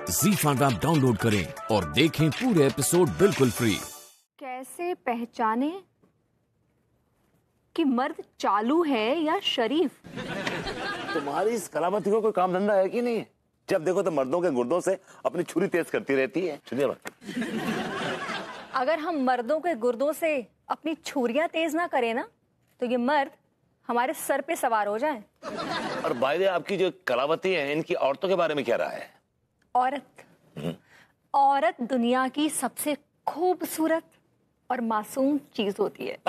ZEE5 app download करें और देखें पूरे एपिसोड बिल्कुल फ्री। कैसे पहचाने कि मर्द चालू है या शरीफ? तुम्हारी इस कलावती को कोई काम धंधा है कि नहीं? जब देखो तो मर्दों के गुर्दों से अपनी छुरी तेज करती रहती है। सुनिए बात, अगर हम मर्दों के गुर्दों से अपनी छुरियां तेज ना करें ना, तो ये मर्द हमारे सर पे सवार हो जाएं। और बाय द वे, आपकी जो कलावती है, इनकी औरतों के बारे में क्या राय है? औरत दुनिया की सबसे खूबसूरत और मासूम चीज होती है।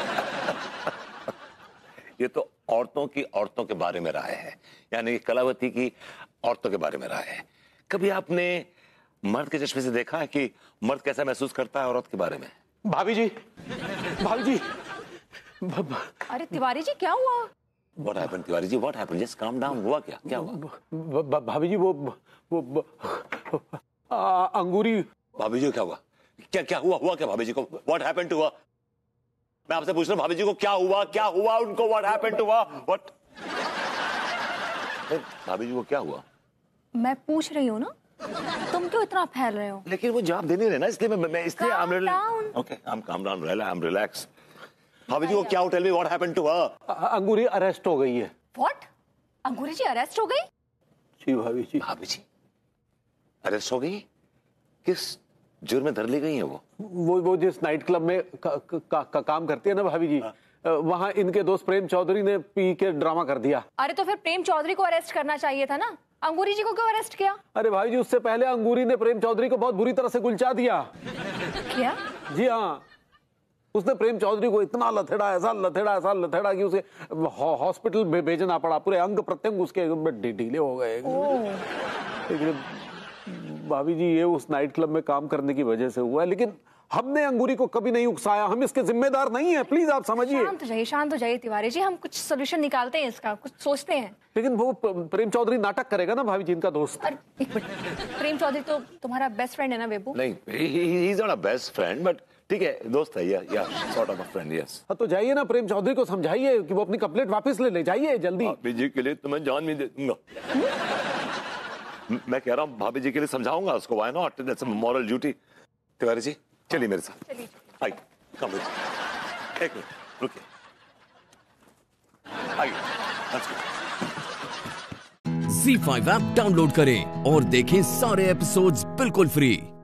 ये तो औरतों के बारे में राय है, यानी कि कलावती की औरतों के बारे में राय है। कभी आपने मर्द के चश्मे से देखा है कि मर्द कैसा महसूस करता है औरत के बारे में? भाभी जी, भाभी जी। अरे तिवारी जी, क्या हुआ? What happened, Tiwari ji? What happened? Just calm down. हुआ क्या? क्या हुआ? भाभी जी, वो अंगूरी। भाभी जी को क्या हुआ? क्या हुआ क्या भाभी जी को? What happened to her? मैं आपसे पूछ रहा हूँ, भाभी जी को क्या हुआ उनको? What happened to her? What? भाभी जी को क्या हुआ? मैं पूछ रही हूँ ना, तुम क्यों इतना फैल रहे हो? लेकिन वो जवाब दे नहीं रहे ना, इसलिए मैं इसलिए Calm down. Okay, I'm calm down, I'm relax. भाभी जी को क्या हो? Tell me what happened to her? Angoori arrest हो गई है। What? अंगूरी जी अरेस्ट हो गई? जी भाभी जी। भाभी जी अरेस्ट हो गई? किस जुर्म में धर ली गई है वो जिस नाइट क्लब में काम करती है ना भाभी जी, वहाँ इनके दोस्त प्रेम चौधरी ने पी के ड्रामा कर दिया। अरे तो फिर प्रेम चौधरी को अरेस्ट करना चाहिए था ना, अंगूरी जी को क्यों अरेस्ट किया? अरे भाई जी, उससे पहले अंगूरी ने प्रेम चौधरी को बहुत बुरी तरह से गुलचा दिया। क्या? जी हाँ, उसने प्रेम चौधरी को इतना ऐसा लथेड़ा कि उसे हॉस्पिटल भेजना पड़ा। पूरे अंग प्रत्यंग उसके ढीले हो गए। लेकिन भाभी जी, ये उस नाइट क्लब में काम करने की वजह से हुआ है, लेकिन हमने अंगूरी को कभी नहीं उकसाया। हम इसके जिम्मेदार नहीं है, प्लीज आप समझिए। शांत हो जाइए तिवारी जी, हम कुछ सोल्यूशन निकालते हैं, इसका कुछ सोचते हैं। लेकिन वो प्रेम चौधरी नाटक करेगा ना भाभी जी, इनका दोस्त। अरे एक मिनट, प्रेम चौधरी तो तुम्हारा बेस्ट फ्रेंड है ना बेबू? नहीं, he is not a best friend, but ठीक है, दोस्त है, या sort of a friend, yes. हाँ, तो जाइए ना, प्रेम चौधरी को समझाइए कि वो अपनी कंप्लेंट वापस ले जाइए जल्दी। भाभी जी के लिए तो मैं जान भी दे दूंगा। मैं कह रहा हूँ भाभी जी के लिए समझाऊंगा उसको। Why not? That's a moral duty. Tiwari ji चलिए मेरे साथ। चलिए। आइए, कम विद मी। एक मिनट रुकिए। आइए, let's go. ZEE5 app download करें और देखें सारे एपिसोड्स बिल्कुल फ्री।